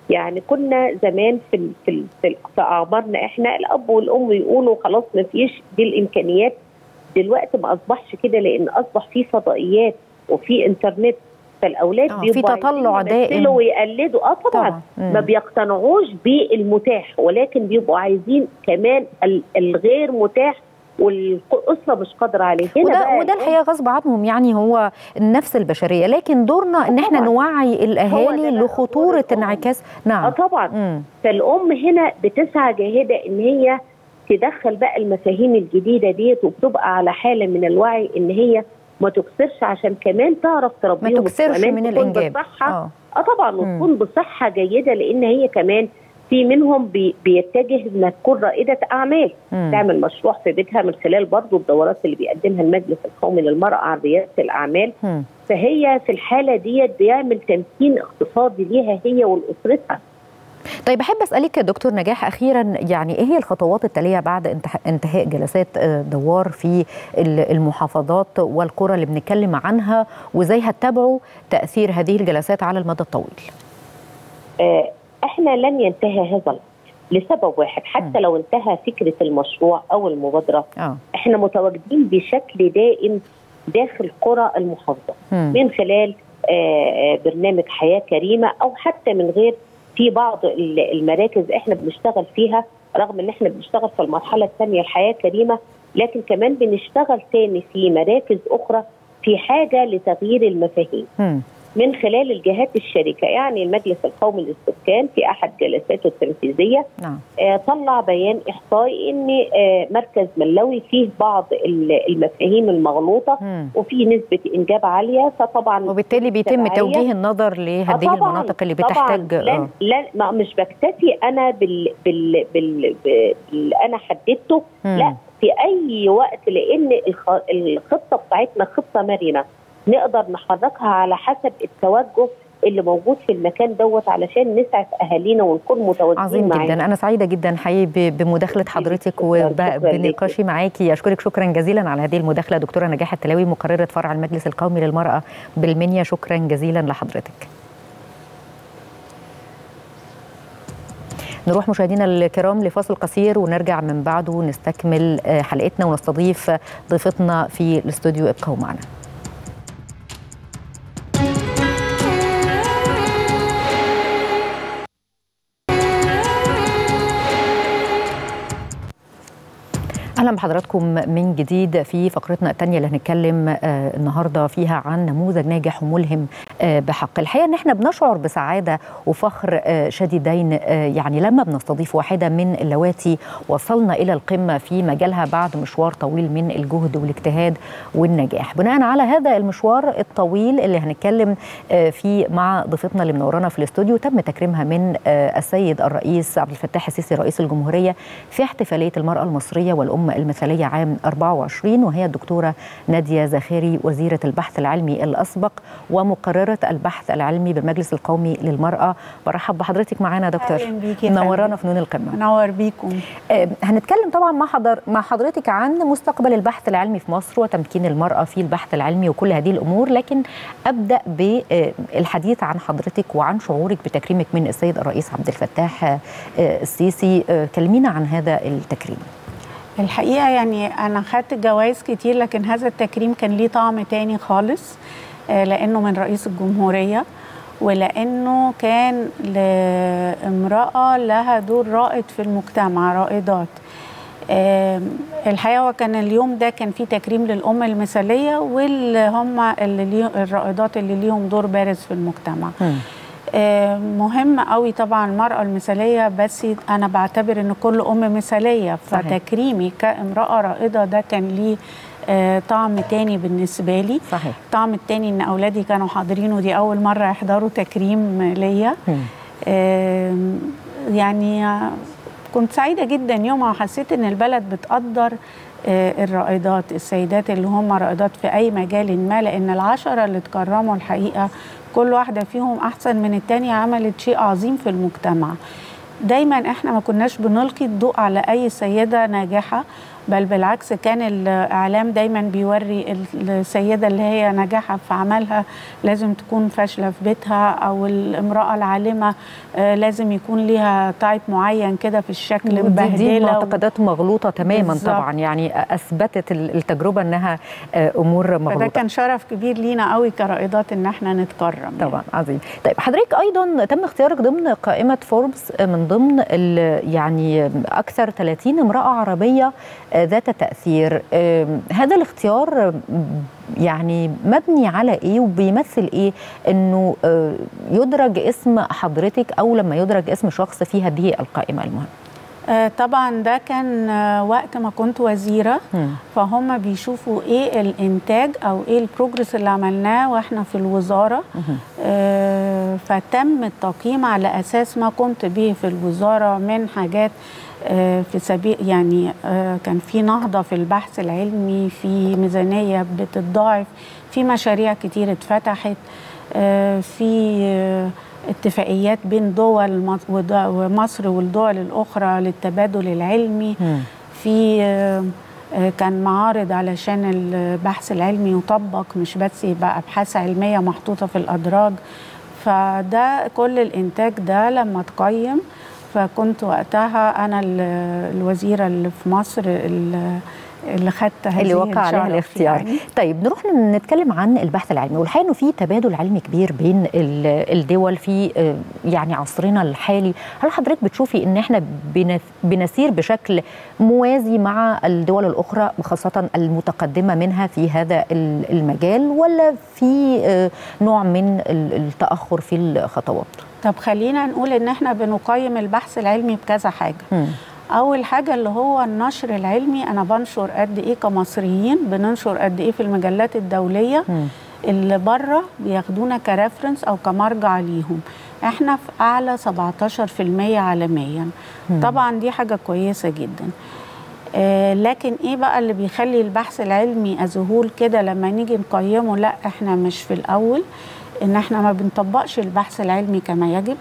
يعني كنا زمان في في في, في اعمارنا احنا الاب والام يقولوا خلاص ما فيش دي الامكانيات. دلوقتي ما اصبحش كده، لان اصبح في فضائيات وفي انترنت، فالاولاد آه في تطلع دائم ويقلدوا. اه طبعا, طبعا. ما بيقتنعوش بالمتاح، ولكن بيبقوا عايزين كمان الغير متاح والاسره مش قادره عليه. هنا وده, وده الحقيقه غصب عنهم، يعني هو النفس البشريه، لكن دورنا ان احنا نوعي الاهالي لخطوره انعكاس. نعم اه طبعا. مم. فالام هنا بتسعى جاهده ان هي تدخل بقى المفاهيم الجديده ديت، وبتبقى على حاله من الوعي ان هي ما تكسرش عشان كمان تعرف تربيهم، ما تكسرش من الانجاب. بصحه اه, آه طبعا، وتكون بصحه جيده، لان هي كمان في منهم بي بيتجه انها تكون رائده اعمال، مم. تعمل مشروع في بيتها من خلال برضه الدورات اللي بيقدمها المجلس القومي للمراه عن رياده الاعمال. مم. فهي في الحاله ديت بيعمل تمكين اقتصادي ليها هي ولاسرتها. طيب احب اسالك يا دكتور نجاح اخيرا، يعني ايه هي الخطوات التاليه بعد انتهاء جلسات دوار في المحافظات والقرى اللي بنتكلم عنها، وازاي هتتابعوا تاثير هذه الجلسات على المدى الطويل؟ آه احنا لن ينتهي هذا لسبب واحد، حتى م. لو انتهى فكره المشروع او المبادره آه. احنا متواجدين بشكل دائم داخل قرى المحافظه م. من خلال آه برنامج حياه كريمه، او حتى من غير. في بعض المراكز احنا بنشتغل فيها، رغم ان احنا بنشتغل في المرحله الثانيه الحياه كريمه، لكن كمان بنشتغل تاني في مراكز اخرى في حاجه لتغيير المفاهيم م. من خلال الجهات الشركه. يعني المجلس القومي للسكان في احد جلساته التنفيذيه نعم. آه طلع بيان احصائي ان آه مركز ملوي فيه بعض المفاهيم المغلوطه م. وفيه نسبه انجاب عاليه، فطبعا وبالتالي بيتم توجيه النظر لهذه آه المناطق اللي بتحتاج. لن لن ما مش بكتفي انا بال بال بال, بال انا حددته م. لا، في اي وقت، لان الخطه بتاعتنا خطه مرنه نقدر نحركها على حسب التوجه اللي موجود في المكان دوت، علشان نسعد اهالينا ونكون متواجدين. عظيم معانا. جدا، انا سعيده جدا حقيقي بمداخله حضرتك وبنقاشي معاكي. اشكرك شكرا جزيلا على هذه المداخله دكتوره نجاح التلاوي، مقرره فرع المجلس القومي للمراه بالمنيا. شكرا جزيلا لحضرتك. نروح مشاهدينا الكرام لفاصل قصير، ونرجع من بعده نستكمل حلقتنا ونستضيف ضيفتنا في الاستوديو. ابقوا معنا. اهلا بحضراتكم من جديد في فقرتنا الثانيه اللي هنتكلم آه النهارده فيها عن نموذج ناجح وملهم آه بحق. الحقيقه ان احنا بنشعر بسعاده وفخر آه شديدين آه يعني لما بنستضيف واحده من اللواتي وصلنا الى القمه في مجالها بعد مشوار طويل من الجهد والاجتهاد والنجاح. بناء على هذا المشوار الطويل اللي هنتكلم آه فيه مع ضيفتنا اللي منورانا في الاستوديو، تم تكريمها من آه السيد الرئيس عبد الفتاح السيسي رئيس الجمهوريه في احتفاليه المراه المصريه والامه المثالية عام أربعة وعشرين، وهي الدكتورة نادية زاخري وزيرة البحث العلمي الأسبق ومقررة البحث العلمي بالمجلس القومي للمرأة. برحب بحضرتك معانا دكتور، منورانا فنون القمة. منور بيكم. آه هنتكلم طبعا مع حضر مع حضرتك عن مستقبل البحث العلمي في مصر وتمكين المرأة في البحث العلمي وكل هذه الأمور، لكن أبدأ بالحديث عن حضرتك وعن شعورك بتكريمك من السيد الرئيس عبد الفتاح آه السيسي. آه كلمينا عن هذا التكريم. الحقيقة يعني أنا خدت جوائز كتير، لكن هذا التكريم كان ليه طعم تاني خالص، لأنه من رئيس الجمهورية، ولأنه كان لامرأة لها دور رائد في المجتمع، رائدات. الحقيقة وكان اليوم ده كان فيه تكريم للأم المثالية واللي هم اللي الرائدات اللي ليهم دور بارز في المجتمع. م. مهم قوي طبعا المرأة المثالية، بس أنا بعتبر أن كل أم مثالية، فتكريمي كامرأة رائدة ده كان ليه طعم تاني بالنسبة لي. صحيح. طعم التاني أن أولادي كانوا حاضرين، ودي أول مرة يحضروا تكريم ليا. يعني كنت سعيدة جدا يومها، وحسيت أن البلد بتقدر الرائدات، السيدات اللي هم رائدات في أي مجال ما، لأن العشرة اللي اتكرموا الحقيقة كل واحدة فيهم أحسن من التانية، عملت شيء عظيم في المجتمع. دايما احنا ما كناش بنلقي الضوء على أي سيدة ناجحة بل بالعكس كان الإعلام دايما بيوري السيدة اللي هي ناجحة في عملها لازم تكون فاشلة في بيتها، أو الامرأة العالمة لازم يكون ليها تايب معين كده في الشكل، مبهدلة. دي معتقدات مغلوطة تماما بالزبط. طبعا يعني أثبتت التجربة أنها أمور مغلوطة. فده كان شرف كبير لينا قوي كرائدات إن احنا نتكرم طبعا يعني. عظيم. طيب حضرتك أيضا تم اختيارك ضمن قائمة فوربس من ضمن يعني أكثر ثلاثين امرأة عربية ذات تأثير. هذا الاختيار يعني مبني على إيه وبيمثل إيه أنه يدرج اسم حضرتك أو لما يدرج اسم شخص في هذه القائمة المهمة؟ طبعا ده كان وقت ما كنت وزيرة، فهم بيشوفوا ايه الانتاج او ايه البروجرس اللي عملناه واحنا في الوزارة. فتم التقييم على اساس ما كنت به في الوزارة من حاجات في سبيل يعني كان في نهضة في البحث العلمي، في ميزانية بتتضاعف، في مشاريع كتير اتفتحت، في اتفاقيات بين دول ومصر والدول الأخرى للتبادل العلمي، في كان معارض علشان البحث العلمي يطبق مش بس يبقى أبحاث علمية محطوطة في الأدراج. فده كل الإنتاج ده لما تقيم، فكنت وقتها أنا الوزيرة اللي في مصر اللي خدت هذه اللي وقع عليها الاختيار يعني. طيب نروح نتكلم عن البحث العلمي، والحقيقه انه في تبادل علمي كبير بين الدول في يعني عصرنا الحالي. هل حضرتك بتشوفي ان احنا بنسير بشكل موازي مع الدول الاخرى خاصه المتقدمه منها في هذا المجال، ولا في نوع من التاخر في الخطوات؟ طب خلينا نقول ان احنا بنقيم البحث العلمي بكذا حاجه. م. أول حاجة اللي هو النشر العلمي، أنا بنشر قد إيه كمصريين، بننشر قد إيه في المجلات الدولية م. اللي بره بياخدونا كريفرنس أو كمرجع ليهم. إحنا في أعلى سبعتاشر في المية عالميا. م. طبعا دي حاجة كويسة جدا. آه لكن إيه بقى اللي بيخلي البحث العلمي أذهول كده لما نيجي نقيمه؟ لا إحنا مش في الأول، إن إحنا ما بنطبقش البحث العلمي كما يجب.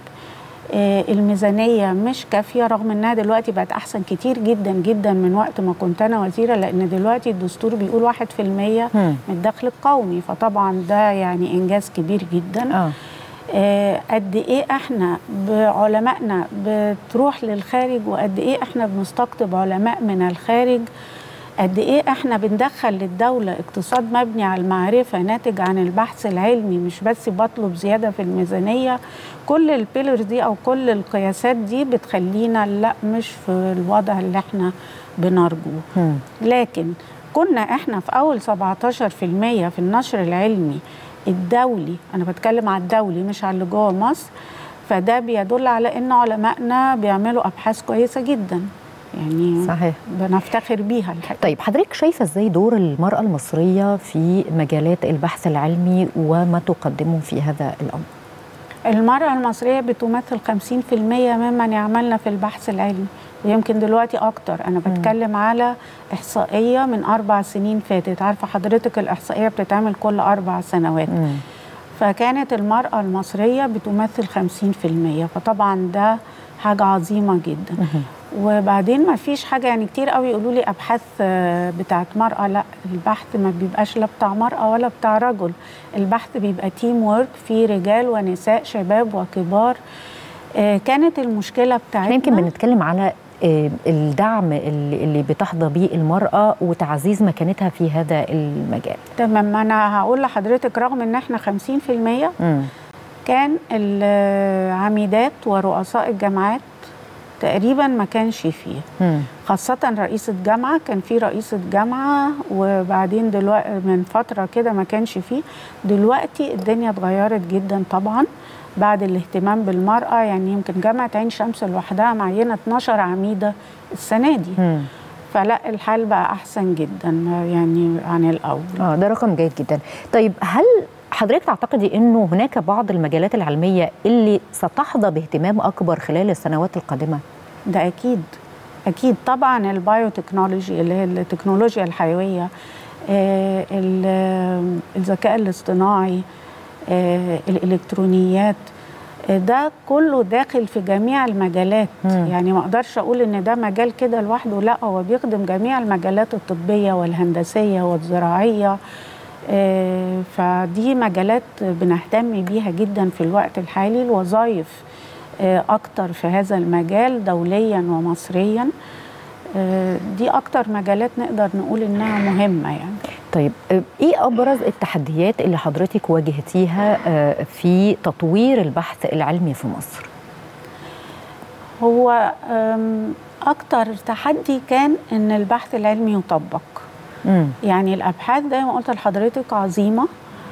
الميزانية مش كافية، رغم انها دلوقتي بقت احسن كتير جدا جدا من وقت ما كنت انا وزيرة، لان دلوقتي الدستور بيقول واحد في المية من الدخل القومي، فطبعا ده يعني انجاز كبير جدا. آه. آه قد ايه احنا بعلمائنا بتروح للخارج، وقد ايه احنا بنستقطب علماء من الخارج، قد ايه احنا بندخل للدولة اقتصاد مبني على المعرفة ناتج عن البحث العلمي، مش بس بطلب زيادة في الميزانية. كل البيلرز دي او كل القياسات دي بتخلينا لا مش في الوضع اللي احنا بنرجوه. لكن كنا احنا في اول سبعتاشر في المية في النشر العلمي الدولي، انا بتكلم على الدولي مش على اللي جوه مصر، فده بيدل على ان علمائنا بيعملوا ابحاث كويسة جدا يعني. صحيح. بنفتخر بيها الحقيقة. طيب حضرتك شايفة ازاي دور المرأة المصرية في مجالات البحث العلمي وما تقدمه في هذا الأمر؟ المرأة المصرية بتمثل خمسين في المية ممن يعملنا في البحث العلمي، ويمكن دلوقتي أكتر. أنا بتكلم م. على إحصائية من أربع سنين فاتت، عارفة حضرتك الإحصائية بتتعمل كل أربع سنوات. م. فكانت المرأة المصرية بتمثل خمسين في المية، فطبعا ده حاجة عظيمة جدا. م. وبعدين ما فيش حاجة يعني كتير قوي يقولوا لي أبحاث بتاعت مرأة، لا البحث ما بيبقاش لا بتاع مرأة ولا بتاع رجل، البحث بيبقى تيم وورك في رجال ونساء شباب وكبار. كانت المشكلة بتاعتنا يمكن بنتكلم على الدعم اللي بتحظى به المرأة وتعزيز مكانتها في هذا المجال. تمام. أنا هقول لحضرتك رغم إن احنا خمسين في المية كان العميدات ورؤساء الجامعات تقريبا ما كانش فيه، مم. خاصة رئيسة جامعة، كان في رئيسة جامعة، وبعدين دلوقتي من فترة كده ما كانش فيه. دلوقتي الدنيا اتغيرت جدا طبعا بعد الاهتمام بالمرأة. يعني يمكن جامعة عين شمس لوحدها معينة اتناشر عميدة السنة دي. مم. فلا الحال بقى أحسن جدا يعني عن الأول. اه ده رقم جيد جدا. طيب هل حضرتك تعتقدي انه هناك بعض المجالات العلميه اللي ستحظى باهتمام اكبر خلال السنوات القادمه؟ ده اكيد اكيد طبعا. البايوتكنولوجي اللي هي التكنولوجيا الحيويه، آه الذكاء الاصطناعي، آه الالكترونيات، ده كله داخل في جميع المجالات. مم. يعني ما اقدرش اقول ان ده مجال كده لوحده، لا، هو بيخدم جميع المجالات الطبيه والهندسيه والزراعيه. آه، فدي مجالات بنهتم بيها جدا في الوقت الحالي. الوظائف آه، اكتر في هذا المجال دوليا ومصريا. آه، دي اكتر مجالات نقدر نقول انها مهمه يعني. طيب ايه ابرز التحديات اللي حضرتك واجهتيها في تطوير البحث العلمي في مصر؟ هو اكتر تحدي كان ان البحث العلمي يطبق. مم. يعني الابحاث زي ما قلت لحضرتك عظيمه،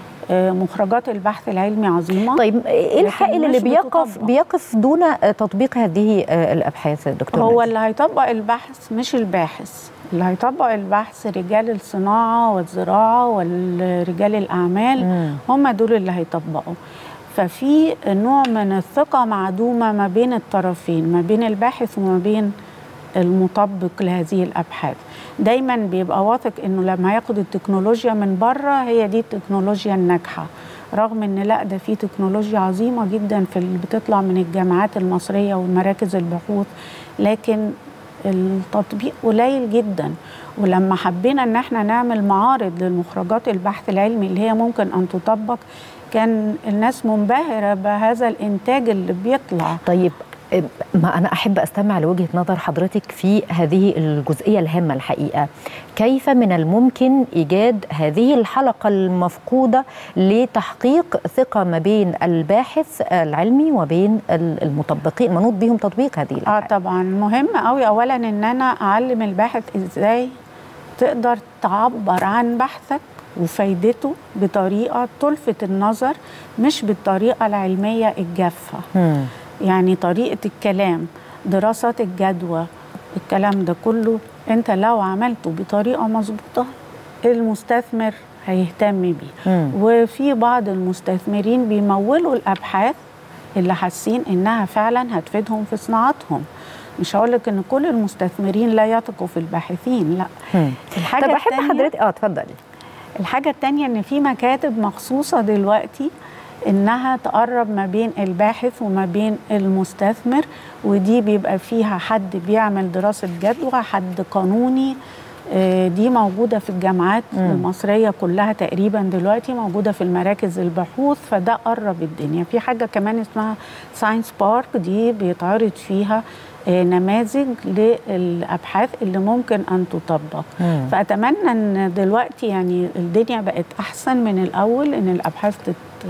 مخرجات البحث العلمي عظيمه. طيب ايه الحائل اللي بيقف بيقف دون تطبيق هذه الابحاث دكتور؟ هو اللي هيطبق البحث مش الباحث، اللي هيطبق البحث رجال الصناعه والزراعه والرجال الاعمال. مم. هم دول اللي هيطبقوا. ففي نوع من الثقه معدومه ما بين الطرفين، ما بين الباحث وما بين المطبق لهذه الابحاث. دايما بيبقى واثق انه لما ياخد التكنولوجيا من بره هي دي التكنولوجيا الناجحه، رغم ان لا، ده في تكنولوجيا عظيمه جدا في اللي بتطلع من الجامعات المصريه ومراكز البحوث، لكن التطبيق قليل جدا. ولما حبينا ان احنا نعمل معارض للمخرجات البحث العلمي اللي هي ممكن ان تطبق، كان الناس منبهره بهذا الانتاج اللي بيطلع. طيب ما أنا أحب أستمع لوجهة نظر حضرتك في هذه الجزئية الهامة الحقيقة. كيف من الممكن إيجاد هذه الحلقة المفقودة لتحقيق ثقة ما بين الباحث العلمي وبين المطبقين منوط بهم تطبيق هذه الأبحاث؟ آه طبعا مهم قوي. أولا إن أنا أعلم الباحث إزاي تقدر تعبر عن بحثك وفايدته بطريقة تلفت النظر، مش بالطريقة العلمية الجافة. م. يعني طريقة الكلام، دراسات الجدوى، الكلام ده كله انت لو عملته بطريقة مظبوطة المستثمر هيهتم بيه. مم. وفي بعض المستثمرين بيمولوا الأبحاث اللي حاسين انها فعلا هتفيدهم في صناعتهم. مش هقولك ان كل المستثمرين لا يثقوا في الباحثين، لا. مم. الحاجة طب احب حضرتك اه اتفضلي. الحاجة التانية ان في مكاتب مخصوصة دلوقتي إنها تقرب ما بين الباحث وما بين المستثمر، ودي بيبقى فيها حد بيعمل دراسة جدوى، حد قانوني. دي موجودة في الجامعات م. المصرية كلها تقريبا دلوقتي، موجودة في المراكز البحوث، فده قرب الدنيا. في حاجة كمان اسمها ساينس بارك، دي بيتعرض فيها نماذج للأبحاث اللي ممكن أن تطبق. مم. فأتمنى أن دلوقتي يعني الدنيا بقت أحسن من الأول، أن الأبحاث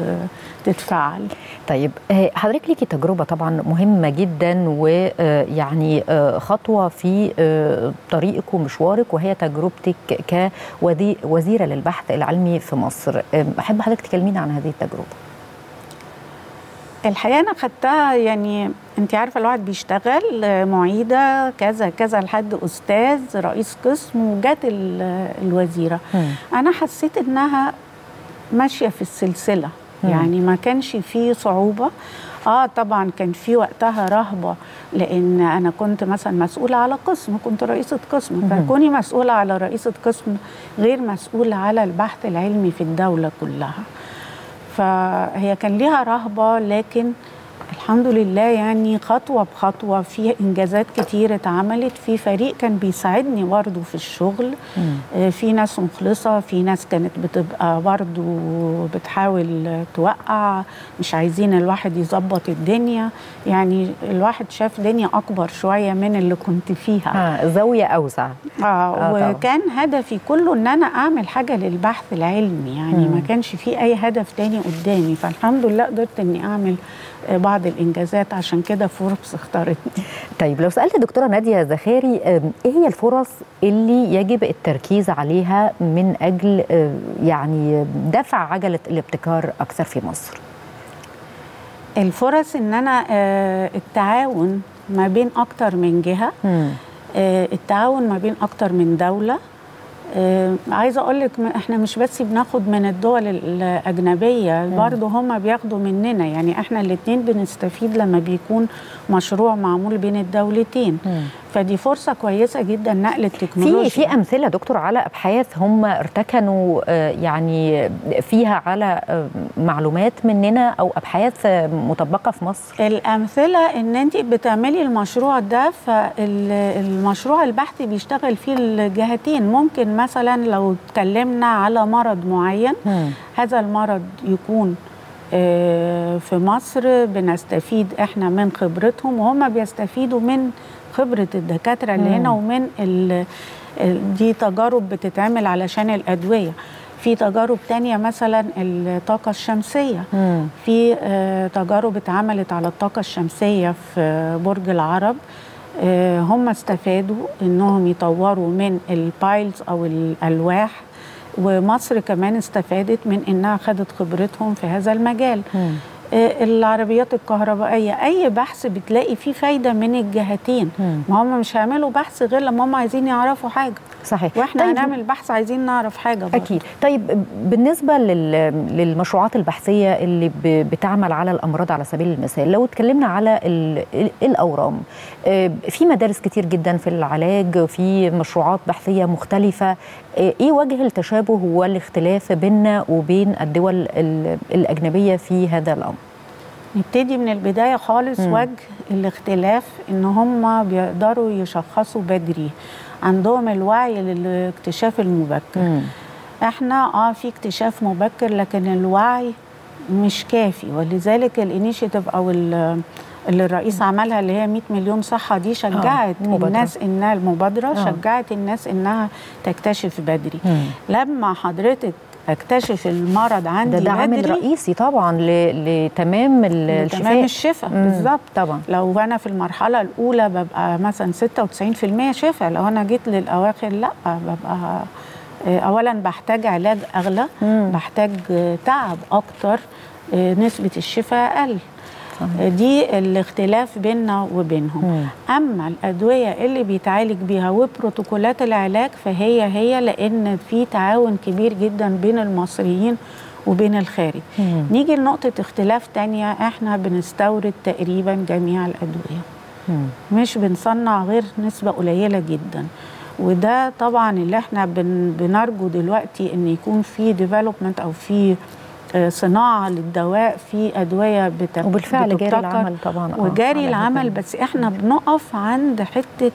تتفعل. طيب حضرتك ليكي تجربة طبعا مهمة جدا، ويعني خطوة في طريقك ومشوارك، وهي تجربتك كوزيرة للبحث العلمي في مصر. أحب حضرتك تكلمينا عن هذه التجربة. الحقيقة أنا خدتها، يعني أنت عارفة الواحد بيشتغل معيدة كذا كذا لحد أستاذ رئيس قسم، وجات الوزيرة. م. أنا حسيت إنها ماشية في السلسلة. م. يعني ما كانش فيه صعوبة. آه طبعا كان في وقتها رهبة، لأن أنا كنت مثلا مسؤولة على قسم، كنت رئيسة قسم. فكوني مسؤولة على رئيسة قسم غير مسؤولة على البحث العلمي في الدولة كلها. فهي كان ليها رهبة، لكن الحمد لله يعني خطوة بخطوة في إنجازات كتير اتعملت. في فريق كان بيساعدني برضو في الشغل. مم. في ناس مخلصة، في ناس كانت بتبقى برضو بتحاول توقع، مش عايزين الواحد يظبط الدنيا. يعني الواحد شاف دنيا أكبر شوية من اللي كنت فيها. آه زاوية أوسع. آه, آه وكان طبعا. هدفي كله إن أنا أعمل حاجة للبحث العلمي. يعني مم. ما كانش في أي هدف تاني قدامي. فالحمد لله قدرت إني أعمل بعض الإنجازات، عشان كده فوربس اختارتني. طيب لو سألت دكتورة نادية زخاري، إيه هي الفرص اللي يجب التركيز عليها من أجل يعني دفع عجلة الابتكار أكثر في مصر؟ الفرص إن أنا التعاون ما بين أكتر من جهة، م. التعاون ما بين أكتر من دولة. آه عايزه اقول لك احنا مش بس بناخد من الدول الاجنبيه، برضه هم بياخدوا مننا. يعني احنا الاثنين بنستفيد لما بيكون مشروع معمول بين الدولتين. مم. فدي فرصه كويسه جدا نقل التكنولوجيا. في في امثله دكتور على ابحاث هم ارتكنوا يعني فيها على معلومات مننا او ابحاث مطبقه في مصر؟ الامثله ان انت بتعملي المشروع ده، فالمشروع البحثي بيشتغل فيه الجهتين. ممكن مثلا لو اتكلمنا على مرض معين، م. هذا المرض يكون في مصر بنستفيد احنا من خبرتهم، وهم بيستفيدوا من خبرة الدكاترة اللي هنا، ومن ال دي تجارب بتتعمل علشان الأدوية. في تجارب تانية مثلا الطاقة الشمسية، مم. في تجارب اتعملت على الطاقة الشمسية في برج العرب. هم استفادوا انهم يطوروا من البايلز او الألواح، ومصر كمان استفادت من انها خدت خبرتهم في هذا المجال. مم. العربيات الكهربائيه، اي بحث بتلاقي فيه فايده من الجهتين. مم. ما هم مش هيعملوا بحث غير لما هم عايزين يعرفوا حاجه. صحيح. واحنا طيب هنعمل بحث عايزين نعرف حاجه برضه. اكيد. طيب بالنسبه للمشروعات البحثيه اللي بتعمل على الامراض على سبيل المثال، لو اتكلمنا على الاورام، في مدارس كتير جدا في العلاج، في مشروعات بحثيه مختلفه، ايه وجه التشابه والاختلاف بيننا وبين الدول الاجنبيه في هذا الامر؟ نبتدي من البدايه خالص. م. وجه الاختلاف ان هم بيقدروا يشخصوا بدري، عندهم الوعي للاكتشاف المبكر. مم. احنا اه في اكتشاف مبكر لكن الوعي مش كافي، ولذلك الانيشيتيف او اللي الرئيس عملها اللي هي مية مليون صحه دي شجعت آه. الناس انها المبادره آه. شجعت الناس انها تكتشف بدري. مم. لما حضرتك اكتشف المرض عندي ده, ده عامل رئيسي طبعا لتمام الشفاء. تمام الشفاء بالظبط. طبعا لو انا في المرحله الاولى ببقى مثلا ستة وتسعين في المية شفاء، لو انا جيت للاواخر لا، ببقى اولا بحتاج علاج اغلى، مم. بحتاج تعب اكتر، نسبه الشفاء اقل. دي الاختلاف بيننا وبينهم. مم. اما الادويه اللي بيتعالج بيها وبروتوكولات العلاج فهي هي، لان في تعاون كبير جدا بين المصريين وبين الخارج. مم. نيجي لنقطه اختلاف تانية، احنا بنستورد تقريبا جميع الادويه. مم. مش بنصنع غير نسبه قليله جدا، وده طبعا اللي احنا بن بنرجو دلوقتي ان يكون في ديفلوبمنت او في صناعه للدواء، في ادويه بتبتكر وبالفعل جاري العمل طبعا آه وجاري العمل، بس احنا بنقف عند حته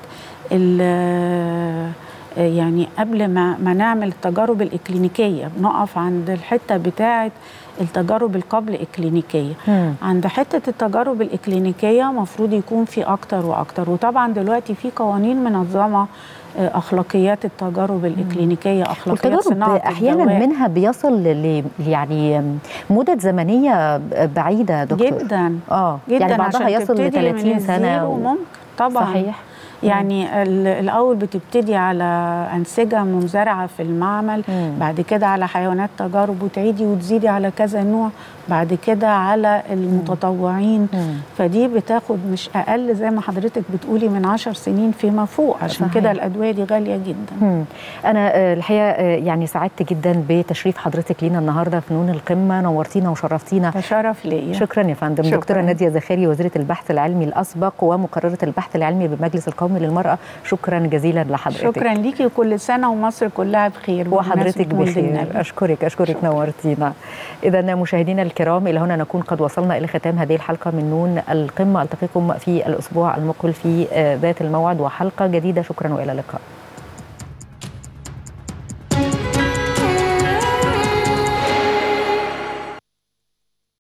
يعني قبل ما ما نعمل التجارب الاكلينيكيه، بنقف عند الحته بتاعه التجارب القبل اكلينيكيه. مم. عند حته التجارب الاكلينيكيه مفروض يكون في اكتر واكتر، وطبعا دلوقتي في قوانين منظمه اخلاقيات التجارب الاكلينيكيه، اخلاقيات صناعه الدواء. احيانا منها بيصل ل يعني مدد زمنيه بعيده دكتور. جدا اه جدا، يعني بعضها يصل ل ثلاثين سنه وممكن طبعا. صحيح. يعني الاول بتبتدي على انسجه منزرعه في المعمل، مم. بعد كده على حيوانات تجارب، وتعيدي وتزيدي على كذا نوع، بعد كده على المتطوعين. مم. فدي بتاخد مش اقل زي ما حضرتك بتقولي من عشر سنين فيما فوق، عشان كده الادويه دي غاليه جدا. مم. انا الحقيقه يعني سعدت جدا بتشريف حضرتك لينا النهارده في فنون القمه، نورتينا وشرفتينا. تشرف ليا. شكرا يا فندم. شكرا. دكتوره ناديه زخاري، وزيره البحث العلمي الاسبق ومقرره البحث العلمي بالمجلس القومي للمرأة، شكرا جزيلا لحضرتك. شكرا ليكي، وكل سنة ومصر كلها بخير وحضرتك بخير. أشكرك أشكرك نورتينا. إذا مشاهدينا الكرام، إلى هنا نكون قد وصلنا إلى ختام هذه الحلقة من نون القمة. ألتقيكم في الأسبوع المقبل في ذات الموعد وحلقة جديدة. شكرا وإلى اللقاء.